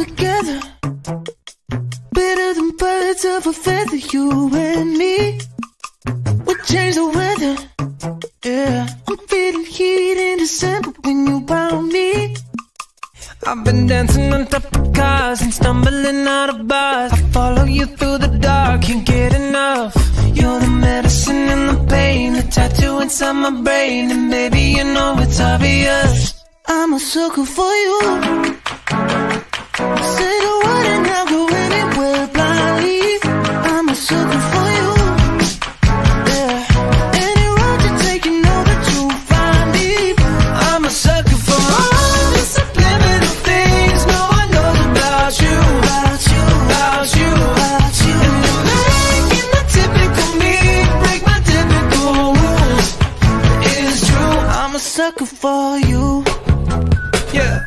together, better than birds of a feather. You and me, we change the weather. Yeah, I'm feeling heat in December when you found me. I've been dancing on top of cars and stumbling out of bars. I follow you through the dark, can't get enough. You're the medicine and the pain, the tattoo inside my brain. And baby, you know it's obvious, I'm a sucker for you. Say the word and I'll go anywhere blindly. I'm a sucker for you. Yeah, any road you take, you know that you'll find me. I'm a sucker for all the subliminal things no one knows about you, about you, about you, about you. And you're making the typical me break my typical rules. It's true, I'm a sucker for you. Yeah.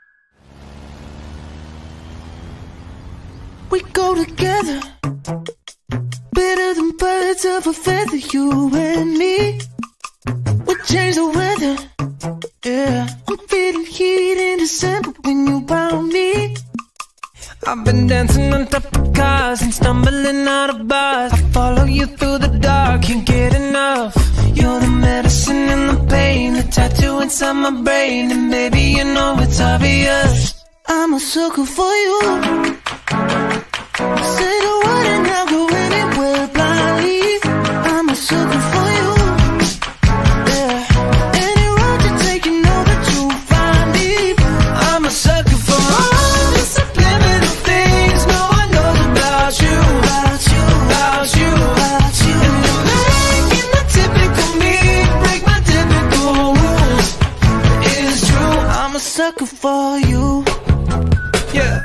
We go together, better than birds of a feather. You and me, we change the weather. Yeah, I'm feeling heat in December when you found me. I've been dancing on top of cars and stumbling out of bars. I follow you through the dark, can't get enough. You're the medicine and the pain, the tattoo inside my brain. And baby, you know it's obvious, I'm a sucker for you. Say the word and I'll go anywhere blindly. I'm a sucker for you. Yeah, any road you take, you know that you'll find me. I'm a sucker for all the subliminal things no one knows about you, about you, about you, about you. And you're making the typical me break my typical rules. It's true, I'm a sucker for you. Yeah.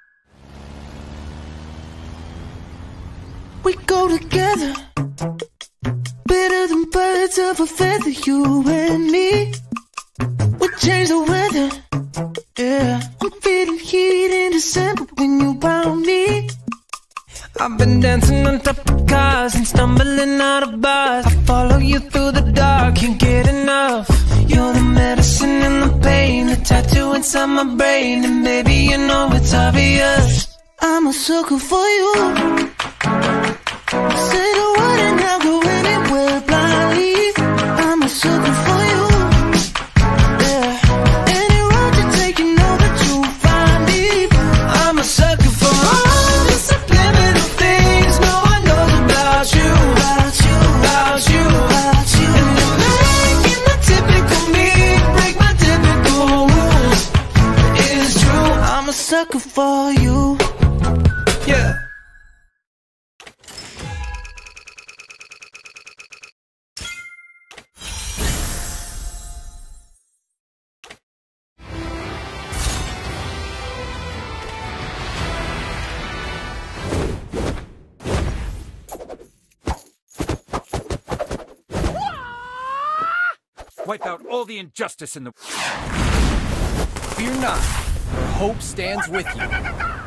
We go together, better than birds of a feather. You and me, we change the weather. Yeah, I'm feeling heat in December when you found me. I've been dancing on top of cars and stumbling out of bars. I follow you through the dark, can't get enough. You're the medicine and the pain, the tattoo inside my brain. And baby, you know it's obvious, I'm a sucker for you. Say the word and I'll go anywhere blindly. I'm a sucker for you. Yeah, any road you take, you know that you'll find me. I'm a sucker for all the subliminal things no one knows about you, about you, about you, about you. And you're making the typical me break my typical rules. It's true, I'm a sucker for you. Yeah. Wipe out all the injustice in the... Fear not, for hope stands with you.